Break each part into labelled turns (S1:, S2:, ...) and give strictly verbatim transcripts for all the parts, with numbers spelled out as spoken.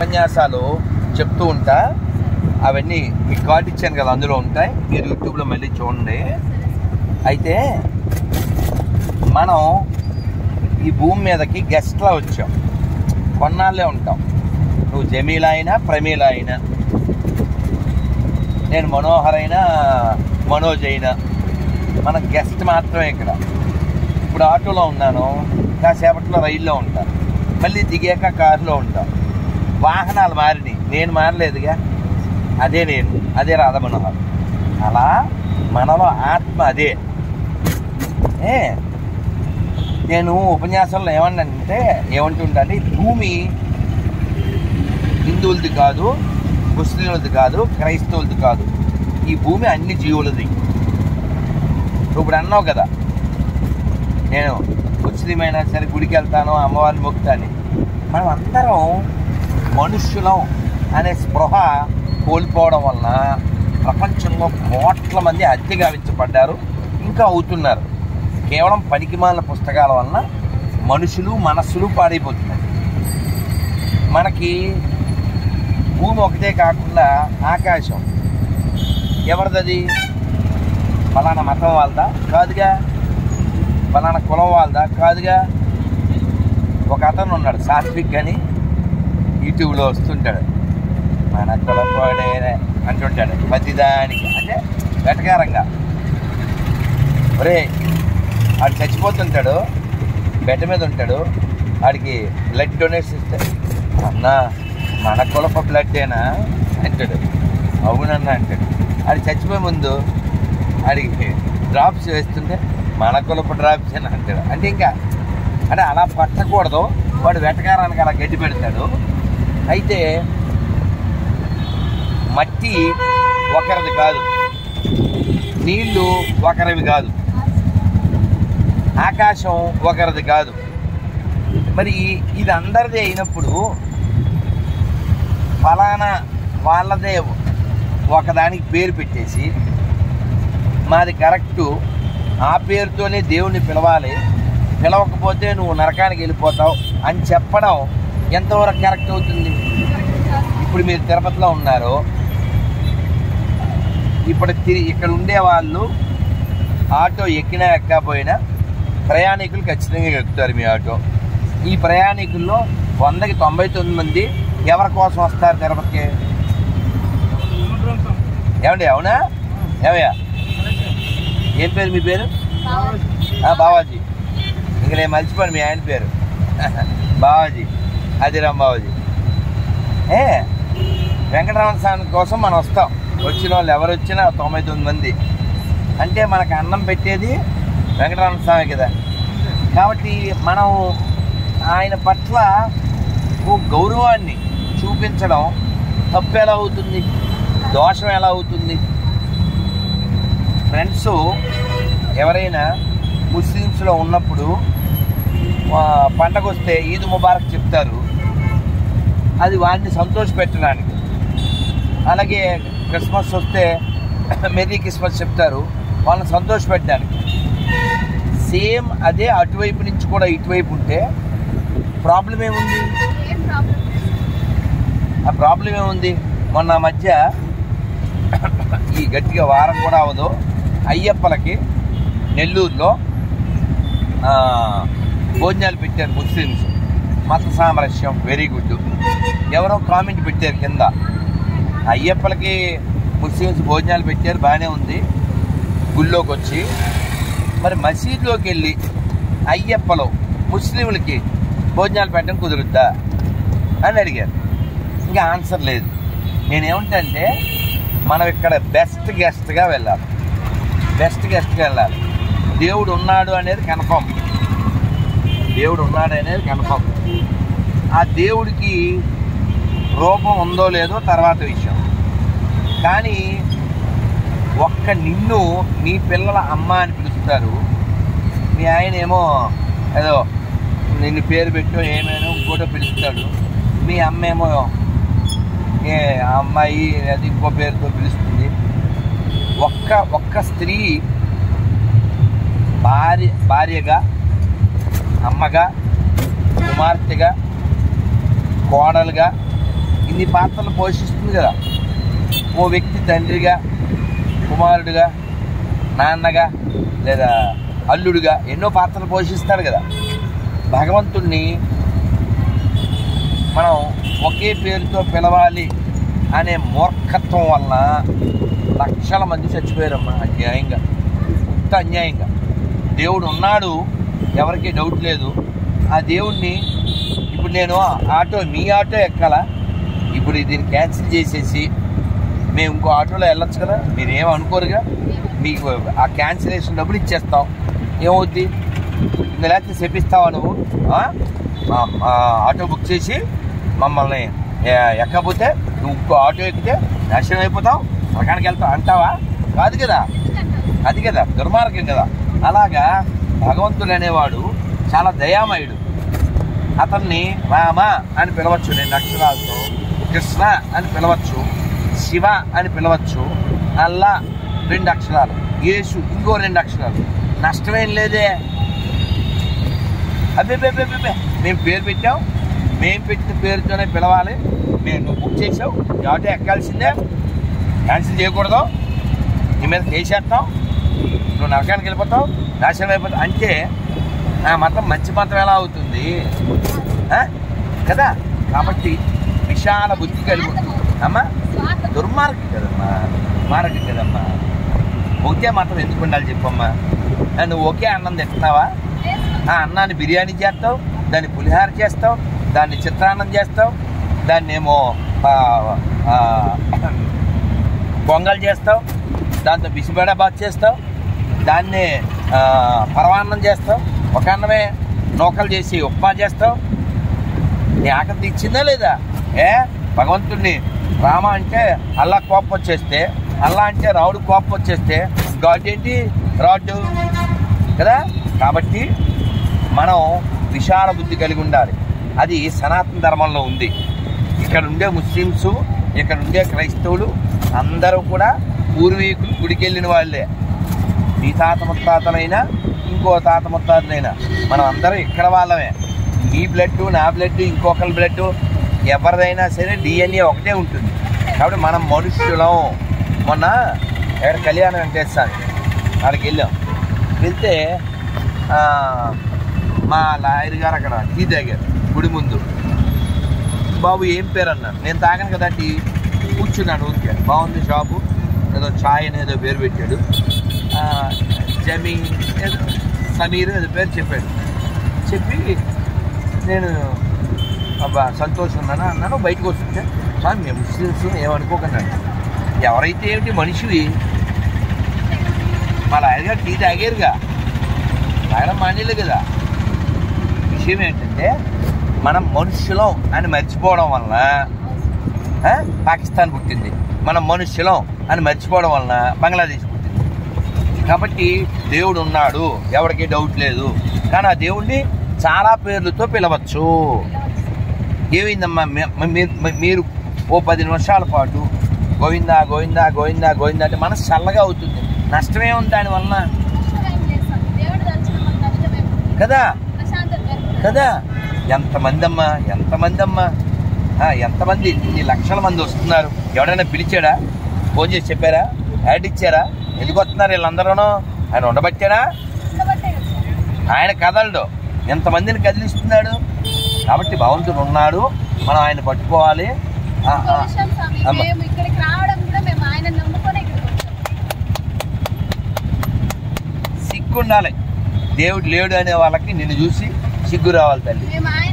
S1: ఉపన్యాసాలు చెప్తూ ఉంటా, అవన్నీ మీకు కార్డు ఇచ్చాను కదా, అందులో ఉంటాయి, మీరు యూట్యూబ్లో మళ్ళీ చూడండి. అయితే మనం ఈ భూమి మీదకి గెస్ట్లా వచ్చాం, కొన్నాళ్ళే ఉంటాం. నువ్వు జమీలా అయినా ప్రమీల అయినా, నేను మనోహర్ అయినా మనోజ్ అయినా, మన గెస్ట్ మాత్రమే ఇక్కడ. ఇప్పుడు ఆటోలో ఉన్నాను, కాసేపట్లో రైల్లో ఉంటాను, మళ్ళీ దిగాక కారులో ఉంటాను. వాహనాలు మారినాయి, నేను మారలేదుగా. అదే నేను, అదే రాధా మనోహర్. అలా మనలో ఆత్మ అదే. ఏ నేను ఉపన్యాసంలో ఏమన్నానంటే ఏమంటుంటే, భూమి హిందువులది కాదు, ముస్లింలది కాదు, క్రైస్తవులది కాదు, ఈ భూమి అన్ని జీవులది. ఇప్పుడు అన్నావు కదా, నేను ముస్లిం అయినా సరే గుడికి వెళ్తాను, అమ్మవారిని మొక్కుతాను. మనం అందరం మనుష్యులం అనే స్పృహ కోల్పోవడం వలన ప్రపంచంలో కోట్ల మంది హత్య గావించబడ్డారు, ఇంకా అవుతున్నారు. కేవలం పనికిమాలిన పుస్తకాల వలన మనుషులు మనస్సులు పాడైపోతున్నాయి. మనకి భూమి ఒకటే కాకుండా ఆకాశం ఎవరిదది? ఫలానా మతం వాళ్ళదా? కాదుగా. ఫలానా కులం వాళ్ళదా? కాదుగా. ఒక అతను ఉన్నాడు సాత్విక్ అని, యూట్యూబ్లో వస్తుంటాడు, మన కులపోడే అంటుంటాడు ప్రతిదానికి, అంటే వెటకారంగా. ఒరే ఆడు చచ్చిపోతుంటాడు, బెడ్ మీద ఉంటాడు, ఆడికి బ్లడ్ డొనేషన్ ఇస్తే, అన్నా మన కులప బ్లడ్డేనా అంటాడు. అవునన్నా అంటాడు. ఆడి చచ్చిపోయే ముందు ఆడికి డ్రాప్స్ వేస్తుంటే మన కులప డ్రాప్స్ అని అంటాడు. అంటే ఇంకా అంటే అలా పట్టకూడదు, వాడు వెటకారానికి అలా గడ్డి పెడతాడు. అయితే మట్టి ఒకరిది కాదు, నీళ్లు ఒకరివి కాదు, ఆకాశం ఒకరిది కాదు. మరి ఇది అందరిది అయినప్పుడు ఫలానా వాళ్ళదే ఒకదానికి పేరు పెట్టేసి మాది కరెక్టు, ఆ పేరుతోనే దేవుణ్ణి పిలవాలి, పిలవకపోతే నువ్వు నరకానికి వెళ్ళిపోతావు అని చెప్పడం ఎంతవరకు కరెక్ట్ అవుతుంది? ఇప్పుడు మీరు తిరుపతిలో ఉన్నారు, ఇప్పుడు తిరిగి ఇక్కడ ఉండేవాళ్ళు ఆటో ఎక్కినా ఎక్కకపోయినా ప్రయాణికులు ఖచ్చితంగా ఎక్కుతారు మీ ఆటో. ఈ ప్రయాణికుల్లో వందకి తొంభై తొమ్మిది మంది ఎవరి కోసం వస్తారు తిరుపతికి? ఏమండి? అవునా? ఏమయ్యా, ఏం పేరు మీ పేరు? బావాజీ. ఇంక నేను మర్చిపోయాను మీ ఆయన పేరు. బావాజీ, అదిరామ్ బావాజీ. ఏ వెంకటరమణ స్వామి కోసం మనం వస్తాం. వచ్చిన వాళ్ళు ఎవరు వచ్చినా తొంభై తొమ్మిది మంది అంటే మనకు అన్నం పెట్టేది వెంకటరమణ స్వామి కదా. కాబట్టి మనం ఆయన పట్ల ఓ గౌరవాన్ని చూపించడం తప్పు ఎలా అవుతుంది? దోషం ఎలా అవుతుంది? ఫ్రెండ్స్ ఎవరైనా ముస్లిమ్స్లో ఉన్నప్పుడు పండగ వస్తే ఈద్ ముబారక్ చెప్తారు, అది వాడిని సంతోషపెట్టడానికి. అలాగే క్రిస్మస్ వస్తే మెరీ క్రిస్మస్ చెప్తారు, వాళ్ళని సంతోషపెట్టడానికి. సేమ్ అదే అటువైపు నుంచి కూడా ఇటువైపు ఉంటే ప్రాబ్లం ఏముంది? ఆ ప్రాబ్లం ఏముంది? మొన్న మధ్య ఈ గట్టిగా వారం కూడా అవదు, అయ్యప్పలకి నెల్లూరులో భోజనాలు పెట్టారు ముస్లిమ్స్. మత సామరస్యం, వెరీ గుడ్. ఎవరో కామెంట్ పెట్టారు కింద, అయ్యప్పలకి ముస్లిమ్స్ భోజనాలు పెట్టారు, బాగానే ఉంది, గుళ్ళోకి వచ్చి మరి మసీదులోకి వెళ్ళి అయ్యప్పలో ముస్లింలకి భోజనాలు పెట్టడం కుదురుద్దా అని అడిగారు. ఇంకా ఆన్సర్ లేదు. నేనేమిటంటే మనం ఇక్కడ బెస్ట్ గెస్ట్గా వెళ్ళాలి, బెస్ట్ గెస్ట్గా వెళ్ళాలి. దేవుడు ఉన్నాడు అనేది కన్ఫర్మ్, దేవుడు ఉన్నాడు అనేది కన్ఫర్మ్. ఆ దేవుడికి రూపం ఉందో లేదో తర్వాత విషయం. కానీ ఒక్క నిన్ను నీ పిల్లల అమ్మ అని పిలుస్తారు, మీ ఆయన ఏమో ఏదో నిన్ను పేరు పెట్టో ఏమైనా ఇంకోటో పిలుస్తాడు, మీ అమ్మ ఏమో ఏ అమ్మాయి అది ఇంకో పేరుతో పిలుస్తుంది. ఒక్క ఒక్క స్త్రీ భార్య భార్యగా, అమ్మగా, కుమార్తెగా, కోడలుగా ఇన్ని పాత్రలు పోషిస్తుంది కదా. ఓ వ్యక్తి తండ్రిగా, కుమారుడిగా, నాన్నగా, లేదా అల్లుడుగా ఎన్నో పాత్రలు పోషిస్తాడు కదా. భగవంతుణ్ణి మనం ఒకే పేరుతో పిలవాలి అనే మూర్ఖత్వం వలన లక్షల మంది చచ్చిపోయారమ్మా, అన్యాయంగా, ఇంత అన్యాయంగా. దేవుడు ఉన్నాడు, ఎవరికి డౌట్ లేదు. ఆ దేవుణ్ణి ఇప్పుడు నేను ఆటో మీ ఆటో ఎక్కాలా, ఇప్పుడు దీన్ని క్యాన్సిల్ చేసేసి మేము ఇంకో ఆటోలో వెళ్ళొచ్చు కదా, మీరు ఏం అనుకోరుగా. మీకు ఆ క్యాన్సిలేషన్ డబ్బులు ఇచ్చేస్తాం, ఏమవుద్ది? లేకపోతే చెప్పిస్తావా నువ్వు? ఆటో బుక్ చేసి మమ్మల్ని ఎక్కకపోతే నువ్వు ఇంకో ఆటో ఎక్కితే నాశనం అయిపోతావు, అక్కడికి వెళ్తావు అంటావా? కాదు కదా, అది కదా దుర్మార్గం కదా. అలాగా భగవంతుడు అనేవాడు చాలా దయామయుడు. అతన్ని రామ అని పిలవచ్చు రెండు అక్షరాలతో, కృష్ణ అని పిలవచ్చు, శివ అని పిలవచ్చు, అల్లా రెండు అక్షరాలు, యేసు ఇంకో రెండు అక్షరాలు, నష్టమేం లేదే. అబ్బే బే మేము పేరు పెట్టాం, మేము పెట్టిన పేరుతోనే పిలవాలి. మేము నువ్వు బుక్ చేసావు, ఆటో ఎక్కాల్సిందే, క్యాన్సిల్ చేయకూడదు, నీ మీద కేసేస్తాం, నువ్వు నరకానికి వెళ్ళిపోతావు, నాశనం అయిపోతావు అంటే నా మతం మంచి మతం ఎలా అవుతుంది కదా. కాబట్టి విశాల బుద్ధి కలిగి అమ్మా, దుర్మార్గం కదమ్మా, దుర్మార్గం కదమ్మా. ఒకే మతం ఎందుకు ఉండాలి చెప్పమ్మా? నువ్వు ఒకే అన్నం తింటున్నావా? ఆ అన్నాన్ని బిర్యానీ చేస్తావు, దాన్ని పులిహార చేస్తావు, దాన్ని చిత్రాన్నం చేస్తావు, దాన్ని ఏమో పొంగల్ చేస్తావు, దాంతో బిసిబేడాబాత్ చేస్తావు, దాన్ని పరమాన్నం చేస్తావు, ఒక అన్నమే నూకలు చేసి ఉప్మా చేస్తావు. నీ ఆకలి ఇచ్చిందా లేదా? ఏ భగవంతుడిని రామ అంటే అల్లా కోపం వచ్చేస్తే, అల్లా అంటే రావుడు కోపం వచ్చేస్తే గాడ్ ఏంటి? రాడ్డు కదా. కాబట్టి మనం విశాల బుద్ధి కలిగి ఉండాలి. అది సనాతన ధర్మంలో ఉంది. ఇక్కడ ఉండే ముస్లిమ్స్, ఇక్కడ ఉండే క్రైస్తవులు అందరూ కూడా పూర్వీకులు గుడికి వెళ్ళిన వాళ్ళే. మీ తాత ముత్తాతలైనా ఇంకో తాత ముత్తాతలైనా మనం అందరం ఇక్కడ వాళ్ళమే. మీ బ్లడ్, నా బ్లడ్, ఇంకొకరి బ్లడ్, ఎవరిదైనా సరే డిఎన్ఏ ఒకటే ఉంటుంది. కాబట్టి మనం మనుష్యులం. మొన్న ఎక్కడ కళ్యాణం వెంకటేశ్వర అక్కడికి వెళ్ళాం. వెళ్తే మా లాయర్ గారు అక్కడ టీ తాగారు గుడి ముందు. బాబు ఏం పేరు అన్నాను. నేను తాగాను కదా టీ, కూర్చున్నాను. ఊరికే బాగుంది షాపు, ఏదో ఛాయ్ అని ఏదో పేరు పెట్టాడు, జమీ ఏదో సమీర్ ఏదో పేరు చెప్పాడు. చెప్పి నేను అబ్బా సంతోషం ఉన్నాను అన్నాను. బయటకు వస్తుంటే స్వామి మేము ముస్లిమ్స్ ఏమనుకోకన్నాను. ఎవరైతే ఏమిటి మనిషివి, మా లాయర్ గారు టీ తాగారుగా, తాగడం మానేలే కదా. విషయం ఏంటంటే మనం మనుషులం అని మర్చిపోవడం వలన పాకిస్తాన్ పుట్టింది, మనం మనుషులం అని మర్చిపోవడం వలన బంగ్లాదేశ్ పుట్టింది. కాబట్టి దేవుడు ఉన్నాడు, ఎవరికి డౌట్ లేదు. కానీ ఆ దేవుడిని చాలా పేర్లతో పిలవచ్చు. ఏమైందమ్మా, మీరు ఓ పది నిమిషాల పాటు గోవిందా గోవిందా గోవిందా గోవిందా అంటే మనసు చల్లగా అవుతుంది. నష్టమే ఉంది దానివలన కదా కదా. ఎంతమంది అమ్మా, ఎంతమంది అమ్మా, ఎంతమంది, ఇన్ని లక్షల మంది వస్తున్నారు. ఎవడైనా పిలిచాడా? ఫోన్ చేసి చెప్పారా? యాడ్ ఇచ్చారా? ఎందుకు వస్తున్నారు వీళ్ళందరూ? ఆయన ఉండబట్టాడా? ఆయన కదలడు, ఎంతమందిని కదిలిస్తున్నాడు. కాబట్టి భగవంతుడు ఉన్నాడు, మనం ఆయన పట్టుకోవాలి. సిగ్గుండాలి. దేవుడు లేడు అనే వాళ్ళకి నిన్ను చూసి సిగ్గు రావాలి తల్లి.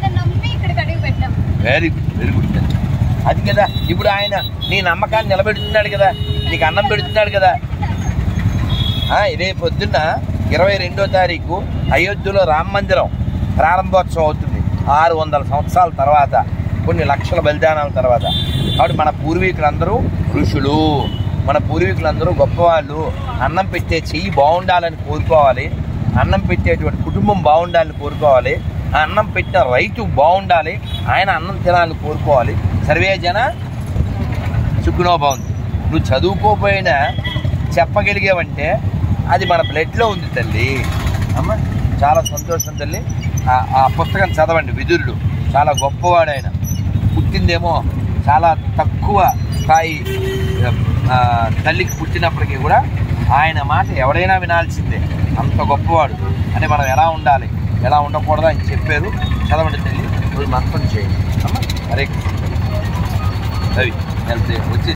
S1: వెరీ గుడ్, వెరీ గుడ్ తల్లి. అది కదా ఇప్పుడు ఆయన నీ నమ్మకాన్ని నిలబెడుతున్నాడు కదా, నీకు అన్నం పెడుతున్నాడు కదా. ఇదే పొద్దున్న ఇరవై రెండో తారీఖు అయోధ్యలో రామ మందిరం ప్రారంభోత్సవం అవుతుంది. ఆరు వందల సంవత్సరాల తర్వాత, కొన్ని లక్షల బలిదానాల తర్వాత. కాబట్టి మన పూర్వీకులందరూ ఋషులు, మన పూర్వీకులందరూ గొప్పవాళ్ళు. అన్నం పెట్టే చెయ్యి బాగుండాలని కోరుకోవాలి, అన్నం పెట్టేటువంటి కుటుంబం బాగుండాలని కోరుకోవాలి, ఆ అన్నం పెట్టిన రైతు బాగుండాలి, ఆయన అన్నం తినాలని కోరుకోవాలి. సర్వే జన సుఖినో భవంతు. నువ్వు చదువుకోపోయినా చెప్పగలిగావంటే అది మన బ్లడ్లో ఉంది తల్లి. అమ్మ చాలా సంతోషం తల్లి. ఆ పుస్తకం చదవండి. విదురుడు చాలా గొప్పవాడు. ఆయన పుట్టిందేమో చాలా తక్కువ స్థాయి తల్లికి పుట్టినప్పటికీ కూడా ఆయన మాట ఎవరైనా వినాల్సిందే, అంత గొప్పవాడు. అంటే మనం ఎలా ఉండాలి, ఎలా ఉండకూడదు అని చెప్పారు. చదవండి తల్లి, రోజు మంత్రం చేయండి అమ్మ. హరే కృష్ణ. రవి వెళ్తే వచ్చి